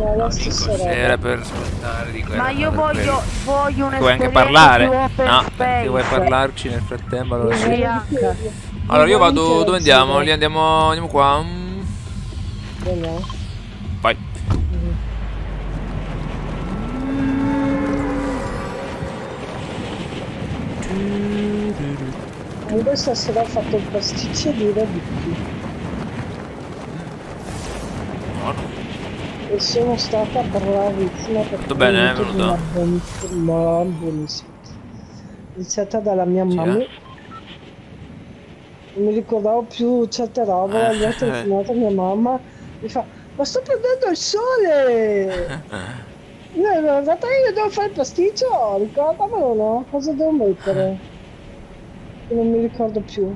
No, la No, stessa dico, se roba. era per ascoltare, dico, Ma io voglio vuoi anche un'esperienza parlare? più open No, space. perché vuoi parlarci nel frattempo? Allora sì. Sì, H. Allora io vado, Volentieri, dove andiamo? sì, Lì andiamo qua. no. Vai. Anche stasera ho fatto il pasticcio di radicchi e sono stata bravissima perché Tutto è bene, è venuto di una venuto? buonissima. Iniziata dalla mia Sì, mamma. Non mi ricordavo più certe robe, gli ho telefonato a mia mamma, mi fa, ma sto prendendo il sole! In realtà io devo fare il pasticcio, ricordamelo, no? Cosa devo mettere? Che non mi ricordo più.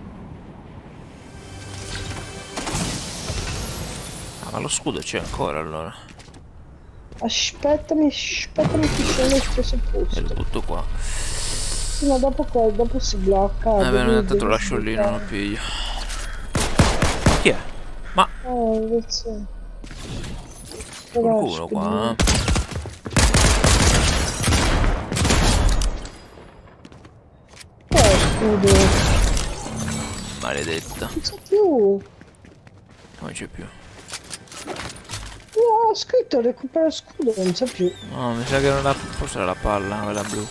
Ah, ma lo scudo c'è ancora allora. Aspettami che sono allo stesso E lo posto. butto qua. Sì, ma dopo si blocca, Bene, intanto lo devi lascio lì, non lo sbloccare. piglio. Ma chi è? Ma Invece... Però qualcuno qua, scudo. eh? Scudo? Maledetta. Non c'è più. Non c'è più. No, ho scritto recupera scudo, non c'è più. No, mi sa che non la... Forse era la palla, quella blu.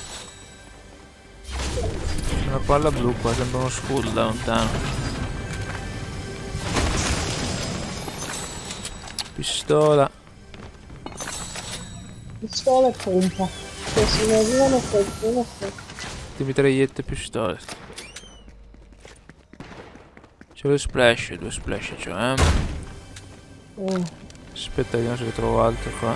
Una palla blu qua, sembra uno scudo da lontano. Pistola. Pistola e pompa. Cioè, se ne arrivano qualcuno Di mitragliette e pistole. C'è lo splash, due splash c'ho, Aspetta, vediamo se ne trovo altro qua.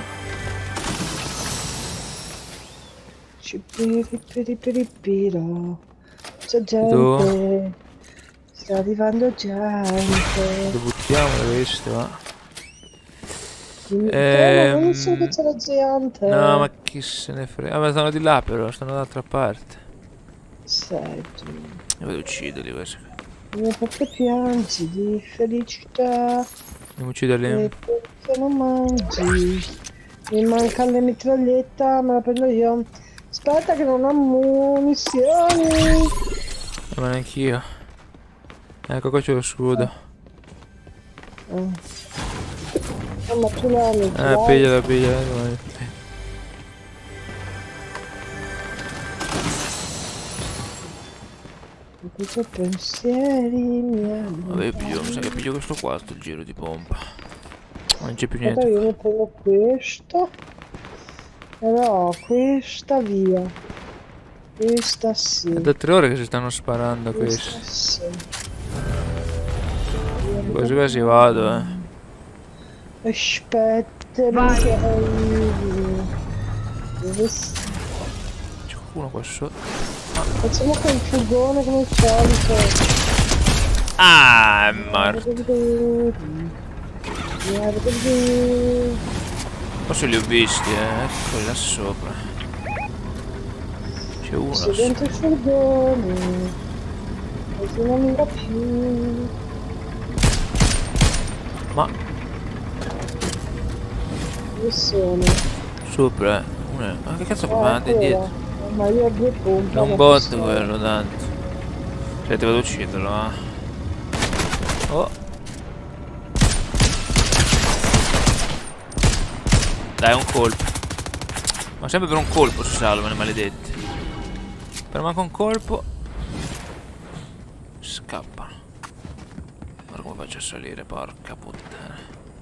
Cipiripiripiro. C'è Dove? gente. Sta arrivando gente. Lo buttiamo questo, va. Non mi so che c'è la No, gente. ma chi se ne frega. Ah, ma stanno di là però, stanno dall'altra parte. Sei tu. Devo ucciderli questi. Perché piangi di felicità? Andiamo a ucciderli. E perché non mangi? Mi manca le mitraglietta, me la prendo io. Aspetta che non ho munizioni. Ma neanch'io. Ecco qua c'è lo scudo. Ma tu l'hai, tu l'hai. Pigliala, pigliala. Cosa pensieri miei? Vabbè, mi sa che piglio questo qua, sto giro di pompa. Non c'è più Guarda, niente io qua. mi prendo questo. No, questa via. Questa sì. È da 3 ore che si stanno sparando Questa questi. sì. Quasi quasi vado, Aspettami che arrivi. Dove sei? C'è qualcuno qua sotto. Facciamo quel furgone come al solito. Ah, è morto. Forse li ho visti, Eccoli là sopra. C'è uno là Sei sopra. dentro il furgone. Così non mi va più. Ma Dove sono? sopra, Ma che cazzo fa avanti e dietro? Ma io ho due pompe. È un bot quello, tanto. Cioè, ti vado a ucciderlo, Oh. Dai, un colpo. Ma sempre per un colpo si salvano i maledetti. Per manco un colpo scappano. Guarda come faccio a salire, porca puttana.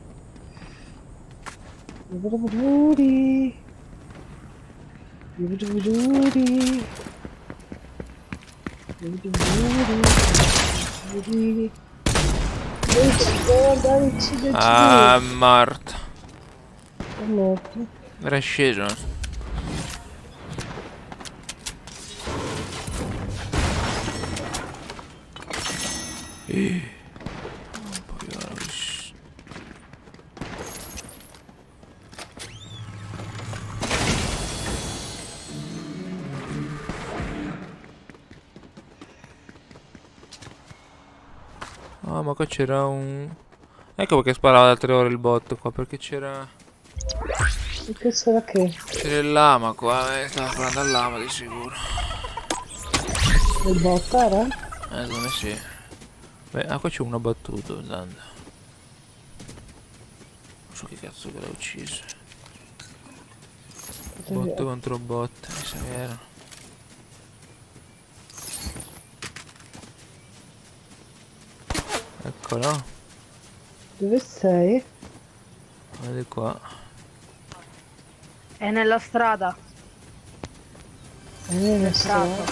Ah, è morto. È morto. Era sceso. Poi ora Ah, ma qua c'era un... Ecco perché sparava da 3 ore il bot qua, perché c'era... E che sarà che? C'è il lama qua, stava parlando al lama di sicuro. Il bot era? Secondo me sì. Beh, qua c'è uno battuto, andando. Non so che cazzo che l'ha ucciso. Bot contro bot, mi sa che era. Eccolo. Dove sei? Vedi qua. È nella strada. Nella strada.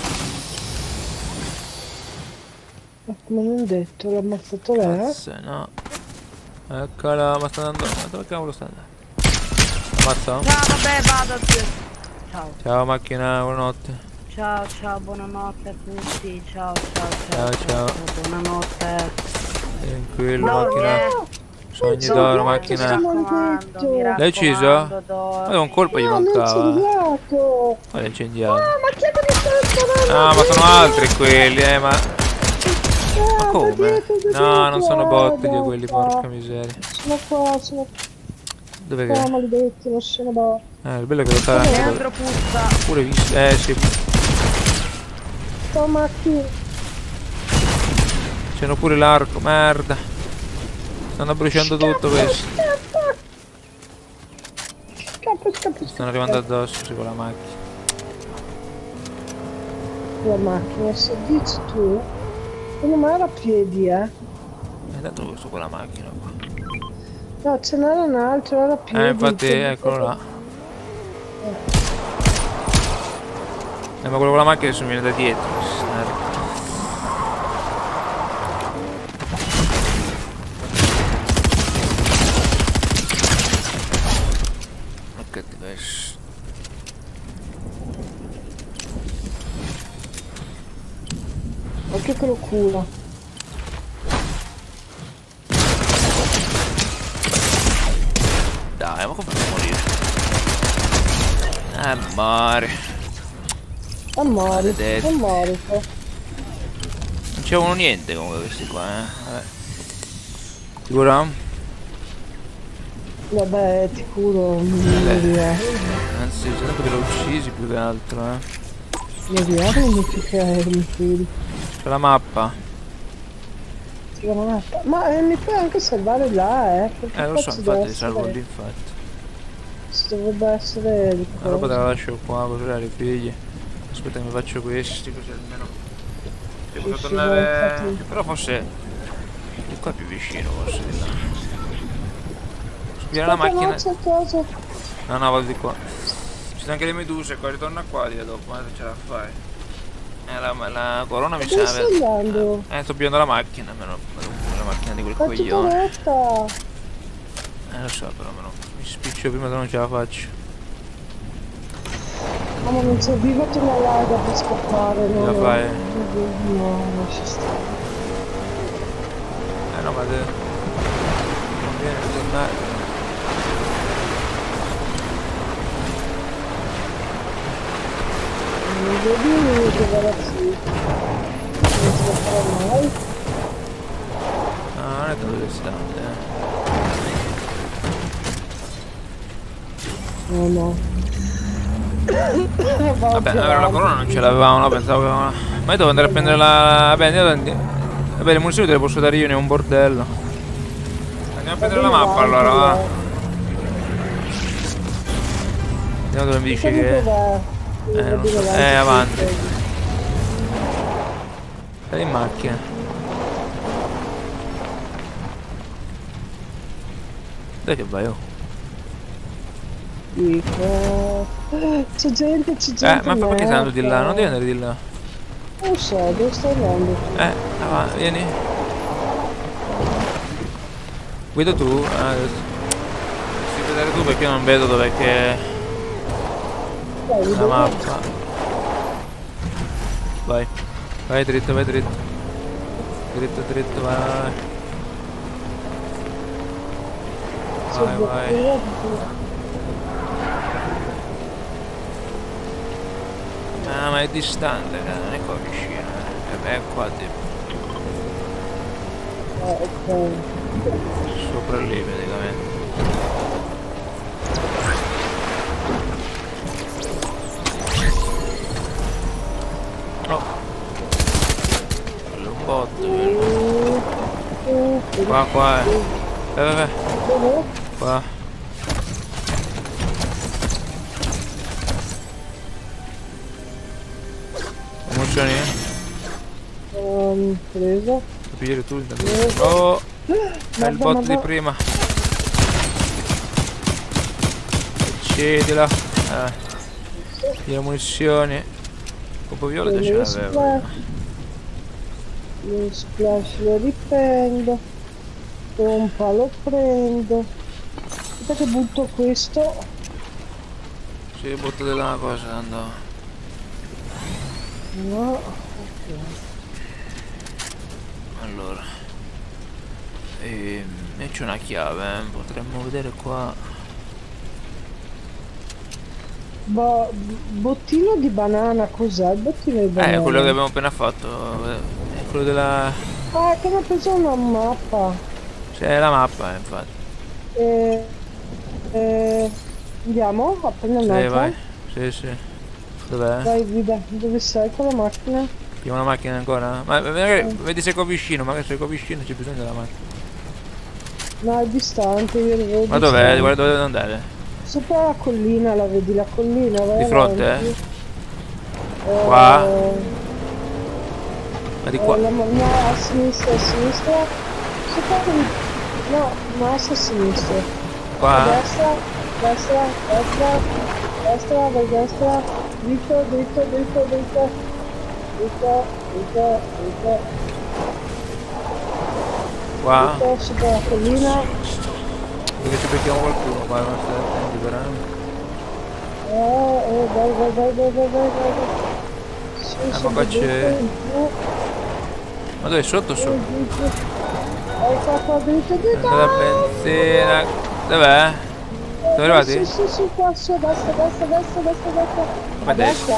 Ma come non detto, l'ha ammazzato lei? Cazzo, no. Eccola, ma sta andando. Ma dove cavolo sta andando? Ammazza? Ciao, vabbè, vado. Ciao. Ciao macchina, buonanotte. Ciao, ciao, buonanotte a tutti. Ciao, ciao, Ciao, ciao. buonanotte. Tranquillo, No, macchina. Sogni d'oro, macchina. L'hai ucciso? Ma un colpo gli mancava. Incendiato! Ma l'hai incendiato. Ma chi è che mi sta sparando? Ah, ma sono altri quelli, ma... Ma come? Dietro, No, non sono bot io guarda, quelli, porca miseria. Sono qua, sono Dove qua, che? maledetti, non sono bot. Il bello è che lo sta Leandro puzza. pure visto. Sì. Sto macchina. C'hanno pure l'arco, merda. Stanno bruciando tutto questo. Scappa. Stanno arrivando addosso, sì, con la macchina. La macchina, se dici tu, non mi era a piedi, Intanto questo con la macchina qua. No, ce n'era un altro, era a piedi. Infatti, eccolo là. Ma quello con la macchina adesso mi viene da dietro. Che diverso. Occhio che lo cura. Dai, ma come fa a morire? Mare. Maledetti. Ammari. Non c'erano niente comunque questi qua, Vabbè. Sicuro? Vabbè, ti curo. Anzi, c'è tanto che l'ho uccisi più che altro, Mi viene più che mi fidi. C'è la mappa. Ma mi puoi anche salvare là, Lo so, infatti ti salvo lì, infatti. Ci dovrebbe essere di La roba te la lascio qua, così la ripigli. Aspetta che mi faccio questi, così almeno devo tornare. Però forse di qua è più vicino, forse di là. Spiegare la macchina. No, vado di qua. Ci sono anche le meduse qua, ritorna qua di dopo, ma se ce la fai. La corona mi serve. Dove stai andando? Sto pigliando la macchina, almeno la macchina di quel coglione. Lo so, però mi spiccio prima che non ce la faccio. Ma non c'è vivo tu una larga per scappare, no? La fai? No, lascia stare. No, ma non viene a tornare. Non vedi che va sì. Non ce la farà mai. No, non è tanto distante, No. Vabbè, la corona non ce l'avevamo, no? Pensavo che... Ma io devo andare a prendere la... Vabbè, le munizioni te le posso dare io, ne ho un bordello. Andiamo a prendere la mappa allora, va. Vediamo dove mi dici che... non so. Avanti. Stai in macchina. Dove che vai, oh? Dico... C'è gente. Ma perché stai andando di là? Non devi andare di là. Non so, dove stai andando? Avanti, vieni. Guida tu? Devi vedere tu perché io non vedo dov'è che... La mappa. Vai. Vai dritto, vai dritto. Dritto, vai. Vai. Ma è distante, non è qua vicino. È qua tipo. Ok. Sopra lì praticamente. Qua. Vai. Dove? Qua. Munizioni? Preso. Pigliare tu intanto. Oh! È il bot di prima. Cedila. Le munizioni. Colpo viola ce l'avevo. Lo splash lo riprendo. Pompa lo prendo. Aspetta che butto questo. Sì, butto della cosa, andò. No, ok. Allora. E c'è una chiave, potremmo vedere qua. Bottino di banana, cos'è il bottino di banana? Quello che abbiamo appena fatto. È quello della... Ah, che mi ha preso una mappa. C'è la mappa, infatti. Andiamo a prendere un'altra. Vai. Sì. Dov'è? Vai, guida, dove sei con la macchina? Abbiamo una macchina ancora? Ma magari, vedi se è qua vicino, magari se è qua vicino c'è bisogno della macchina. No, è distante, io lo vedo. Ma dov'è? Guarda dove devo andare. Sopra la collina, la vedi la collina? Vai Di fronte, avanti. Qua? Ma di qua? No, a sinistra. Sopra no, massa a sinistra. Qua? A destra, vai destra. Dritto. Qua? Dritto, sopra la collina. Perché ci becchiamo qualcuno qua, non stai attenti però. Vai. Ma qua c'è... Ma dove? Sotto? Qua, dritto. La benzina... Dov'è? Dove arrivati? Sì, qua, su, destra. Ma destra?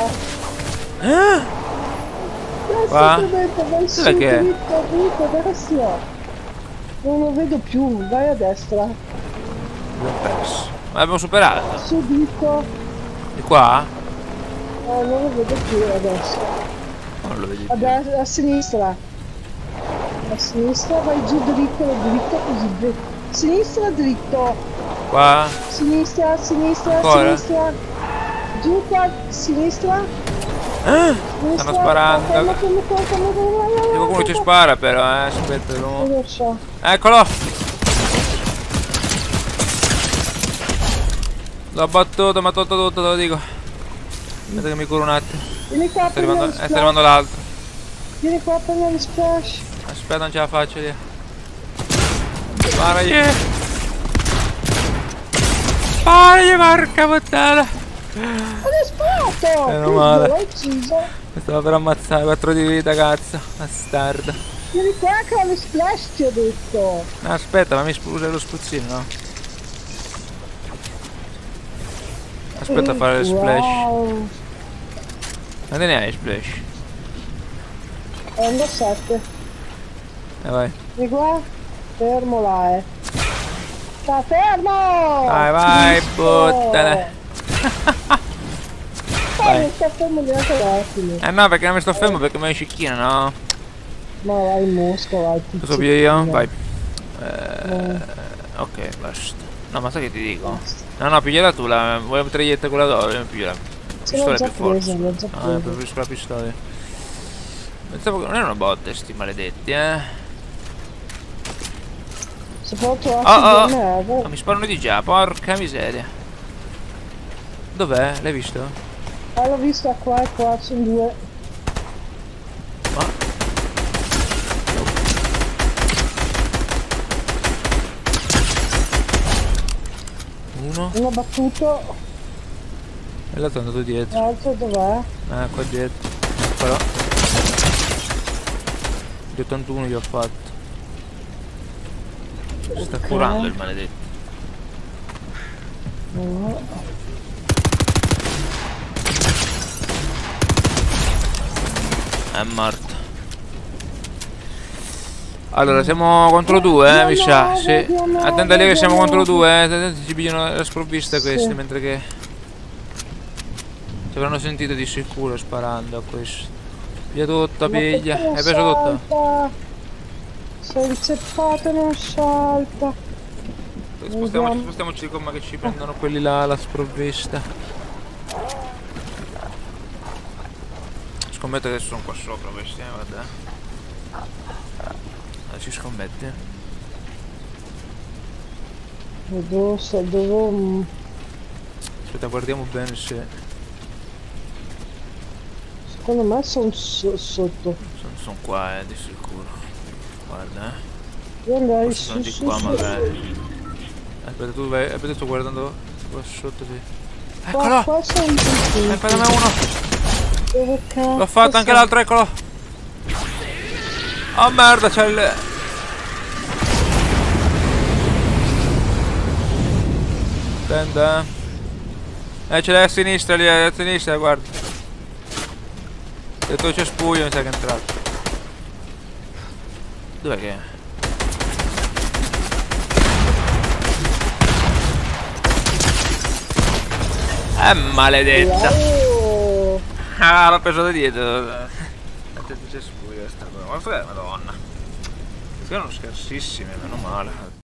Qua? Dov'è che è? Dritto, destra. Non lo vedo più, vai a destra. L'ho perso. Ma l'abbiamo superato? Su, dritto. Di qua? Non lo vedo più adesso. Non lo vedi più. A sinistra. A sinistra, vai giù dritto così. Sinistra, dritto. Qua? Sinistra. Ancora? Giù qua, sinistra. Stanno sparando. Qualcuno ci spara però, aspetta. Non lo so. Eccolo! L'ho battuto, mi ha tolto tutto, te lo dico. Aspetta che mi curo un attimo. Vieni qua, Sta arrivando l'altro. Vieni qua a prendere lo splash. Aspetta, non ce la faccio io. Sparagli! Sparagli, porca puttana! Ma l'hai sparato! Meno male. L'ho ucciso. Mi stava per ammazzare, 4 di vita, cazzo. Bastardo. Vieni qua che ho lo splash, ti ho detto. No, aspetta, ma mi usa lo spruzzino, no? Aspetta a fare lo splash. Wow. Quante ne hai splash? Prendo 7. Vai. Vieni qua. Fermo là, Sta fermo! Vai, buttane. Non sto fermo neanche l'attimo. No, perché non mi sto fermo, perché mi hai cicchina, no? Ma vai in mosca, vai. Cosa piglio io? Vai. Ok, basta. No, ma sai che ti dico? No, pigliala tu, vuoi la mitraglietta quella dove? Pigliala. La pistola è più forte. Preferisco la pistola. Pensavo che non erano bot sti maledetti, Se può trovare oh, mi sparano di già, porca miseria. Dov'è? L'hai visto? L'ho vista qua e qua, sono 2. Ma... Uno battuto. E l'altro è andato dietro. L'altro dov'è? Qua dietro. Però. Di 81 gli ho fatto. Si sta curando il maledetto. È morto. Allora siamo contro 2, mi sa. Sì. Attenta lì che siamo contro 2, ci pigliano la sprovvista questi, mentre che ci avranno sentito di sicuro sparando a questo. Piglia tutto, piglia. Hai preso tutto? Sei inceppato, non salta. Spostiamoci di gomma che ci prendono quelli là alla sprovvista. Scommetto che adesso sono qua sopra questi, guarda. Ci scommetti? Dove... Aspetta, guardiamo bene se... Secondo me sono sotto. Sono qua, di sicuro. Guarda, Io andrei forse sono di qua magari. Aspetta, tu vai, aspetta, sto guardando qua sotto di... Eccolo! Qua sono tutti. Aspetta, uno! Dove cazzo? L'ho fatto anche l'altro, eccolo! Oh merda, c'è il... Attenda. Ce l'hai a sinistra lì, a sinistra, guarda. Dove c'è spuglio mi sa che è entrato. Dov'è che è? Maledetta! Wow. Ah, l'ho preso da dietro. C'è spuglio sta cosa. Ma madonna. Questi erano scarsissimi, meno male.